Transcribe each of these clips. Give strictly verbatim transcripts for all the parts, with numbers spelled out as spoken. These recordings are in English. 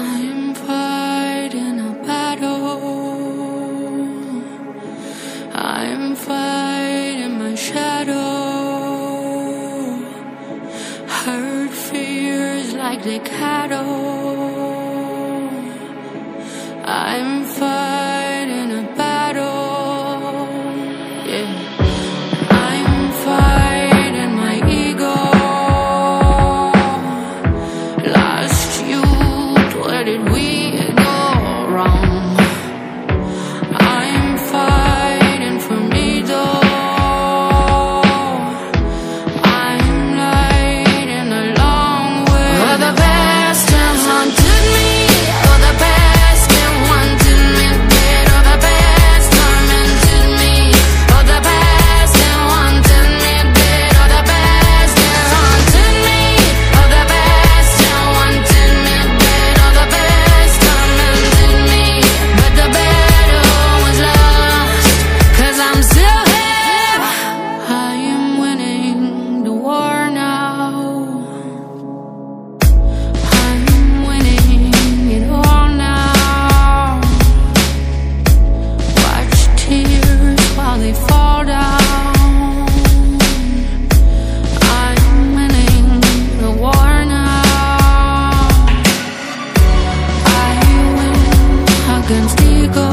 I'm fighting a battle. I'm fighting my shadow. Hurt fears like the cattle. I'm fighting a battle. Yeah. I'm fighting my ego. Lost youth, where did we go wrong? I'm fighting for me though. I'm lighting a long way. For the past has haunted me. For the past and wanted me dead. For the past tormented me. For the past and wanted me dead. For the past has haunted me. For the past and wanted me dead. For the past tormented me. But the battle was lost, 'cause I'm still here. I am winning the war now. I'm winning it all now. Watch tears while they fall down. I'm winning the war now. I win against ego.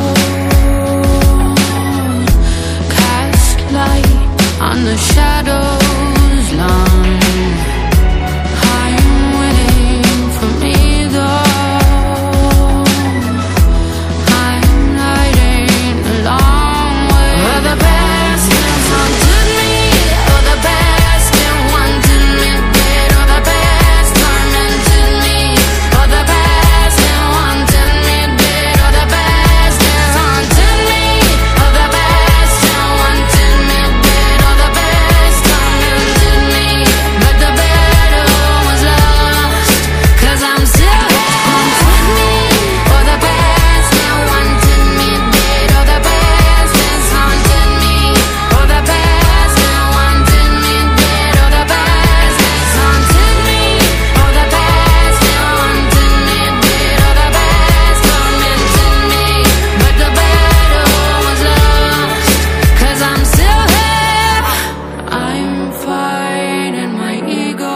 Cast light on the shadows long. I'm winning for me though. I'm lighting a long way. For the past has haunted me. For the past and wanted me dead. For the past tormented me. For the past and wanted me dead. For the past has haunted me. For the past and wanted me dead. For the past tormented me. But the battle was lost, 'cause I'm still here. For the past and wanted me dead. For the past has haunted me. For the past and wanted me dead. For the past has haunted me. For the past and wanted me dead. For the past tormented me. But the battle was lost, 'cause I'm still here. I'm fighting my ego.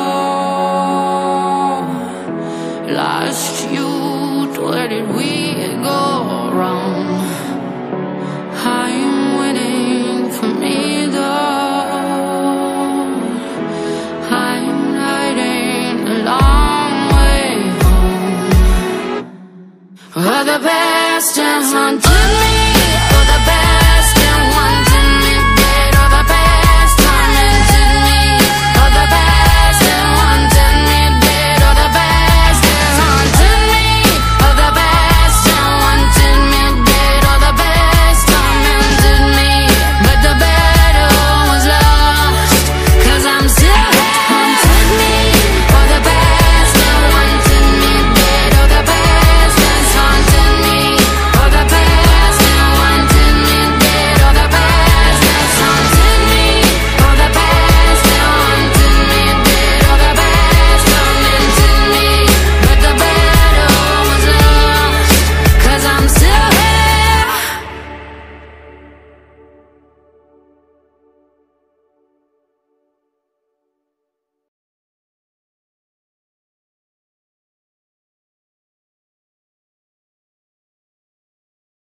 Lost youth, where did we go wrong? I'm winning for me though. I'm lighting a long way home. For the past has haunted